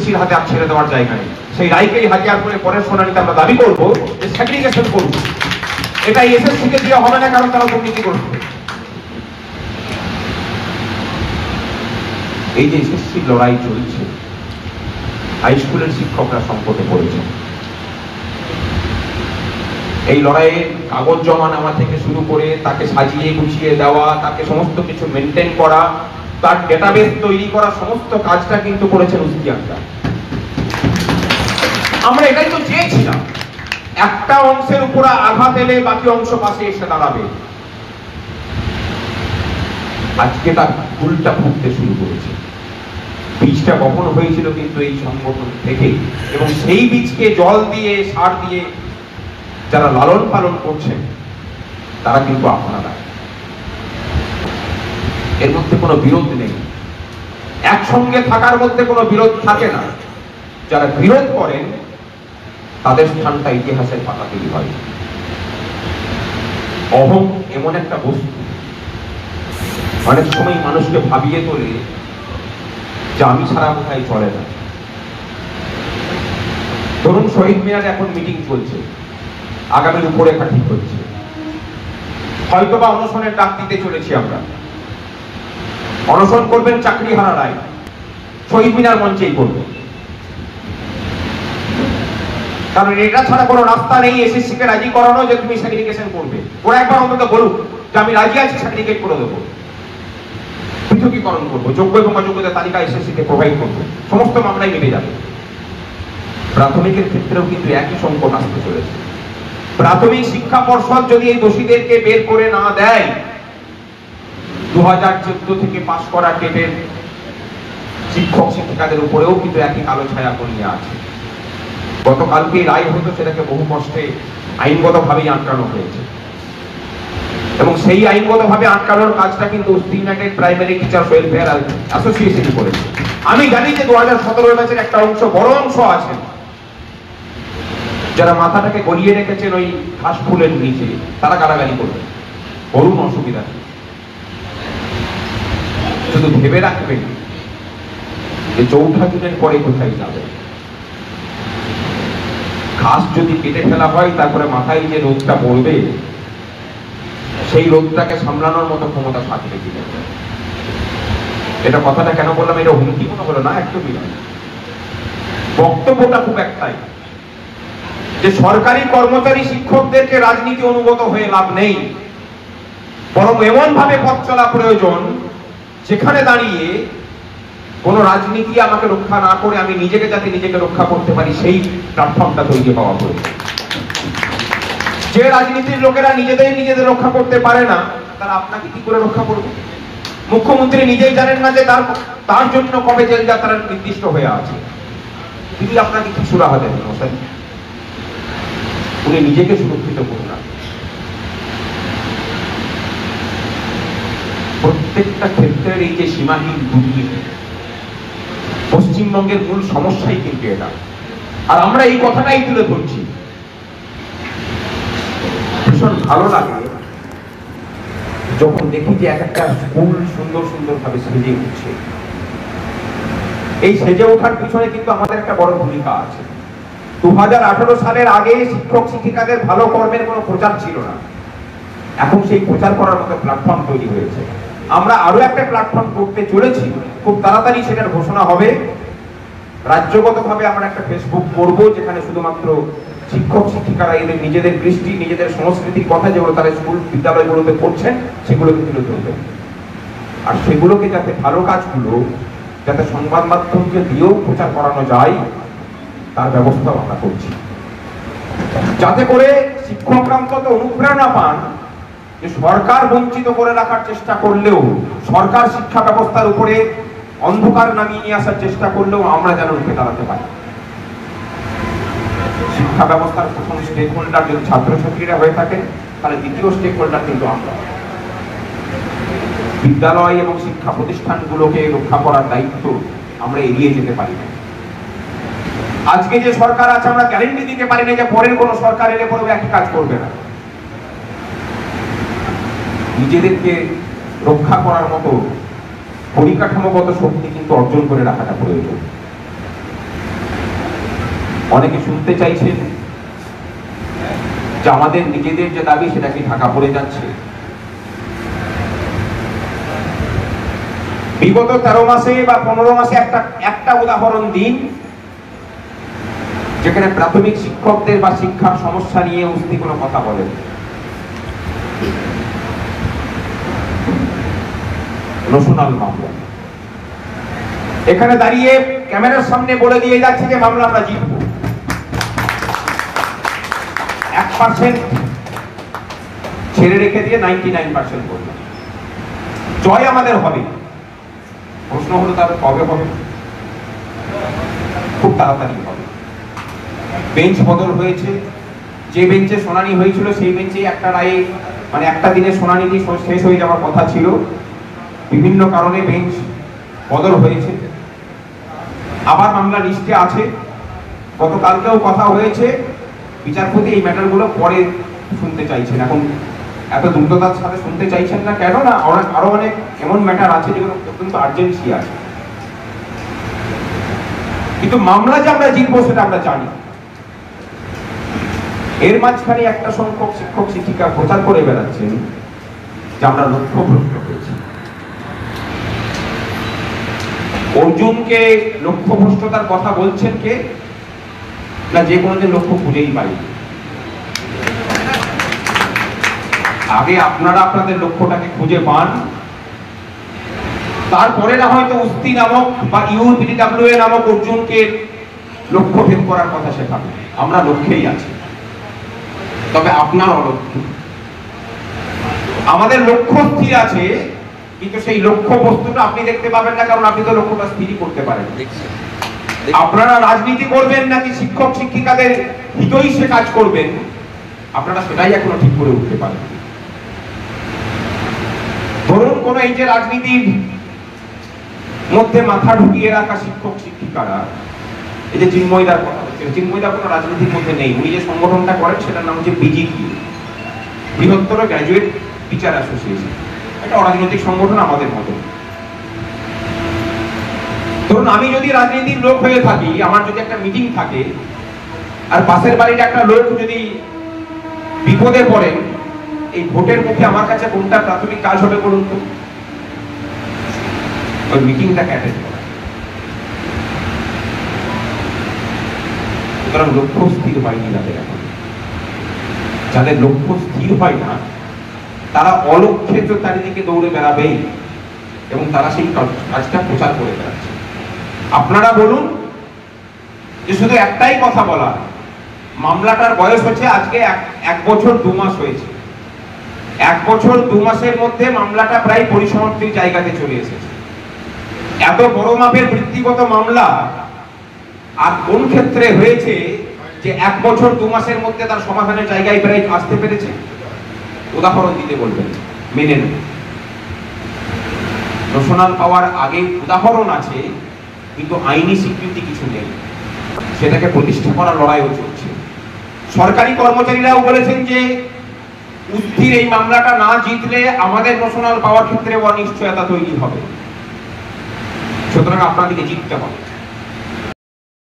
এসএসসির হাতে আর ছেড়ে দেওয়ার জায়গা নেই। সেই রায়কেই হাতিয়ার করে পরের শুনানিতে আমরা দাবি করবো যে সেগ্রিগেশন করব। এটা এসএসসি কে দিয়ে হবে না, কারণ তারা দুর্নীতি করবে। এই যে এসএসসির লড়াই চলছে, হাই স্কুলের শিক্ষকরা সংকটে পড়েছে। এই লড়াইয়ে কাগজ জমা নেওয়া থেকে শুরু করে তাকে সাজিয়ে গুছিয়ে দেওয়া, তাকে সমস্ত কিছু মেনটেন করা, তার ডেটাবেস তৈরি করা, সমস্ত কাজটা কিন্তু করেছেন উস্তিয়ানরা। আমরা এটাই তো চেয়েছিলাম, একটা অংশের উপর আঘাত এলে বাকি অংশ পাশে এসে দাঁড়াবে। আজকে তার ফুলটা ফুটতে শুরু করেছে। বীজটা বপন হয়েছিল কিন্তু এই সংগঠন থেকে, এবং সেই বীজকে জল দিয়ে সার দিয়ে যারা লালন পালন করছেন তারা কিন্তু আপনারা, এর মধ্যে কোনো বিরোধ নেই। একসঙ্গে থাকার মধ্যে কোনো বিরোধ থাকে না। যারা বিরোধ করেন তাদের স্থানটা ইতিহাসের পাতাতেই হয়। অহং এমন একটা বস্তু অনেক সময় মানুষকে ভাবিয়ে তোলে যে আমি ছাড়া কোথায় চলে না। ধরুন শহীদ মিনারে এখন মিটিং চলছে, আগামী রূপরেখা ঠিক হচ্ছে, হয়তোবা অনশনের ডাক দিতে চলেছি আমরা। অনশন করবেন চাকরিহারা রায়, শহীদ মিনার মঞ্চেই করবে, কারণ এটা ছাড়া কোনো রাস্তা নেই এসএসসি কে রাজি করানো যে তুমি সেগ্রিগেশন করবে। ওরা একবার অন্তত বলুক যে আমি রাজি আছি, সার্টিফিকেট করে দেবো, পৃথকীকরণ করবো, যোগ্য এবং অযোগ্যতার তালিকা এসএসসি কে প্রোভাইড করবো, সমস্ত মামলায় মিটে যাবে। প্রাথমিকের ক্ষেত্রেও কিন্তু একই সংকট আসতে চলেছে। প্রাথমিক শিক্ষা পর্ষদ যদি এই দোষীদেরকে বের করে না দেয়, 2014 থেকে পাশ করা টেটের শিক্ষক শিক্ষিকাদের উপরেও কিন্তু একই কালো ছায়া করিয়ে আছে। গতকালকে রায় হতো, সেটাকে বহু কষ্টে আইনগতভাবেই আটকানো হয়েছে, এবং সেই আইনগতভাবে আটকানোর কাজটা কিন্তু United Primary Teachers Welfare Association করেছে। আমি জানি যে 2017 ব্যাচের একটা অংশ, বড় অংশ আছেন যারা মাথাটাকে গলিয়ে রেখেছেন ওই ঘাস ফুলের নিচে, তারা গালাগালি করবে, করুন, অসুবিধা নেই। শুধু ভেবে রাখবেন যে 4 জুনের পরে কোথায় যাবে। ঘাস যদি কেটে ফেলা হয়, তারপরে মাথায় যে রোদটা পড়বে, সেই রোদটাকে সামলানোর মতো ক্ষমতা থাকবে কিনা। এটা কথাটা কেন বললাম, এটা হুমকি মনে হলো না, একদমই নয়। বক্তব্যটা খুব একটাই, যে সরকারি কর্মচারী শিক্ষকদেরকে রাজনীতি অনুগত হয়ে লাভ নেই, বরং এমন ভাবে পথ চলা প্রয়োজন যেখানে দাঁড়িয়ে কোন রাজনীতি আমাকে রক্ষা না করে আমি নিজেকে যাতে নিজেকে রক্ষা করতে পারি, সেই প্ল্যাটফর্মটা তৈরি হওয়া প্রয়োজন। যে রাজনীতির লোকেরা নিজেদের রক্ষা করতে পারে না, তারা আপনাকে কি করে রক্ষা করবে? মুখ্যমন্ত্রী নিজেই জানেন না যে তার জন্য কবে জেল যাত্রা নির্দিষ্ট হয়ে আছে। তিনি আপনাকে কি সুরাহা দেবেন? উনি নিজেকে সুরক্ষিত করুন। প্রত্যেকটা ক্ষেত্রের এই যে সীমাহীন দুর্নীতি, পশ্চিমবঙ্গের মূল সমস্যাই কিন্তু এটা। আর আমরা এই কথাটাই তুলে ধরছি। ভীষণ ভালো লাগে যখন দেখি যে একটা স্কুল সুন্দর সুন্দর ভাবে সেজে উঠছে। এই সেজে ওঠার পিছনে কিন্তু আমাদের একটা বড় ভূমিকা আছে। 2018 সালের আগে শিক্ষক শিক্ষিকাদের ভালো কর্মের কোনো প্রচার ছিল না। এখন সেই প্রচার করার মতো প্ল্যাটফর্ম তৈরি হয়েছে। আমরা আরো একটা প্ল্যাটফর্ম করতে চলেছি, খুব তাড়াতাড়ি সেটার ঘোষণা হবে। রাজ্যগতভাবে আমরা একটা ফেসবুক করব, যেখানে শুধুমাত্র শিক্ষক শিক্ষিকারা এদের নিজেদের কৃষ্টি, নিজেদের সংস্কৃতির কথা যেগুলো তারা স্কুল বিদ্যালয়গুলোতে করছেন, সেগুলোকে তুলে ধরবেন। আর সেগুলোকে যাতে ভালো কাজগুলো যাতে সংবাদ মাধ্যমকে দিয়েও প্রচার করানো যায়, তার ব্যবস্থা আমরা করছি, যাতে করে শিক্ষকরা অন্তত অনুপ্রেরণা পান যে সরকার বঞ্চিত করে রাখার চেষ্টা করলেও, সরকার শিক্ষা ব্যবস্থার উপরে অন্ধকার নামিয়ে নিয়ে আসার চেষ্টা করলেও আমরা যেন রুখে দাঁড়াতে পারি। শিক্ষা ব্যবস্থার প্রথম স্টেক হোল্ডার যদি ছাত্রছাত্রীরা হয়ে থাকেন, তাহলে দ্বিতীয় স্টেক হোল্ডার কিন্তু আমরা। বিদ্যালয় এবং শিক্ষা প্রতিষ্ঠানগুলোকে রক্ষা করার দায়িত্ব আমরা এড়িয়ে যেতে পারি না। আজকে যে সরকার আছে, আমরা গ্যারান্টি দিতে পারি না যে পরের কোন সরকার এলে পরেও একই কাজ করবে না। নিজেদেরকে রক্ষা করার মতো পরিকাঠামোগত শক্তি কিন্তু অর্জন করে রাখাটা প্রয়োজন। অনেকে শুনতে চাইছেন যে আমাদের নিজেদের যে দাবি সেটা কি ঢাকা পড়ে যাচ্ছে। বিগত 13 মাসে বা 15 মাসে একটা উদাহরণ দিন যেখানে প্রাথমিক শিক্ষকদের বা শিক্ষার সমস্যা নিয়ে উস্তি কোনো কথা বলেন। রসুনাল মামলা এখানে দাঁড়িয়ে ক্যামেরার সামনে বলে দিয়ে যাচ্ছে যে মামলা আমরা জিতব, 1% ছেড়ে রেখে দিয়ে 99% বলল জয় আমাদের হবে। প্রশ্ন হলো তাহলে কবে হবে? খুব তাড়াতাড়ি হবে। বেঞ্চ বদল হয়েছে, যে বেঞ্চে শুনানি হয়েছিল সেই বেঞ্চে একটা রায়ে মানে একটা দিনে শুনানি শেষ হয়ে যাওয়ার কথা ছিল, বিভিন্ন কারণে বেঞ্চ বদল হয়েছে। আবার মামলা লিস্টে আছে, গতকালকেও কথা হয়েছে, বিচারপতি এই ম্যাটারগুলো পরে শুনতে চাইছেন। এখন এত দ্রুততার সাথে শুনতে চাইছেন না কেন? না আরো অনেক এমন ম্যাটার আছে যেগুলো অত্যন্ত আর্জেন্সি আছে। কিন্তু মামলা যে আমরা জিতবো সেটা আমরা জানি। এর মাঝখানে একটা সংখ্যক শিক্ষক শিক্ষিকা প্রচার করে বেড়াচ্ছেন যে আমরা লক্ষ্যভ্রষ্ট হয়েছি। অর্জুনকে লক্ষ্যভ্রষ্টতার কথা বলছেন কে? না যে কোনোদিন লক্ষ্য খুঁজেই পাই। আগে আপনারা আপনাদের লক্ষ্যটাকে খুঁজে পান, তারপরে না হয়তো উস্তি নামক বা ইউপিডিডব্লিউ নামক অর্জুনকে লক্ষ্য ভেদ করার কথা শেখাবে। আমরা লক্ষ্যেই আছি, তবে আপনার অলক্ষ্য। আমাদের লক্ষ্য স্থির আছে, কিন্তু সেই লক্ষ্য বস্তুটা আপনি দেখতে পাবেন না, কারণ আপনি তো লক্ষ্যটা স্থিরই করতে পারেন। আপনারা রাজনীতি করবেন নাকি শিক্ষক শিক্ষিকাদের হিতই সে কাজ করবেন, আপনারা সেটাই এখনো ঠিক করে উঠতে পারেন। ধরুন কোন এই যে রাজনীতির মধ্যে মাথা ঢুকিয়ে রাখা শিক্ষক শিক্ষিকারা, এই যে চিন্ময়দার কথা হচ্ছে, চিন্ময়দা কোনো রাজনীতির মধ্যে নেই। উনি যে সংগঠনটা করেন সেটার নাম হচ্ছে বিজিপি, বৃহত্তর গ্র্যাজুয়েট টিচার অ্যাসোসিয়েশন। এটা অরাজনৈতিক সংগঠন আমাদের মতো। ধরুন আমি যদি রাজনীতির লোক হয়ে থাকি, আমার যদি একটা মিটিং থাকে আর পাশের বাড়ির একটা লোক যদি বিপদে পড়েন, এই ভোটের মুখে আমার কাছে কোনটা প্রাথমিক কাজ হবে বলুন তো? ওই মিটিংটাকে অ্যাটেন্ড করা। সুতরাং লক্ষ্য স্থির হয়নি তাদের এখন। যাদের লক্ষ্য স্থির হয় না তারা অলক্ষ্যে তো চারিদিকে দৌড়ে বেড়াবেই, এবং তারা সেই কাজটা প্রচার করে বেড়াচ্ছে। আপনারা বলুন যে শুধু একটাই কথা বলা, মামলাটার বয়স হচ্ছে আজকে 1 বছর 2 মাস হয়েছে। 1 বছর 2 মাসের মধ্যে মামলাটা প্রায় পরিসমাপ্তির জায়গাতে চলে এসেছে। এত বড় মাপের বৃত্তিগত মামলা আর কোন ক্ষেত্রে হয়েছে যে 1 বছর 2 মাসের মধ্যে তার সমাধানের জায়গায় প্রায় আসতে পেরেছে? উদাহরণ দিতে বলবেন, মেনে নেন। রোশনাল পাওয়ার আগে উদাহরণ আছে, কিন্তু আইনি স্বীকৃতি কিছু নেই। সেটাকে প্রতিষ্ঠা করার লড়াইও চলছে। সরকারি কর্মচারীরাও বলেছেন যে উস্তির এই মামলাটা না জিতলে আমাদের রোশনাল পাওয়ার ক্ষেত্রে অনিশ্চয়তা তৈরি হবে। সুতরাং আপনাদেরকে জিততে হবে।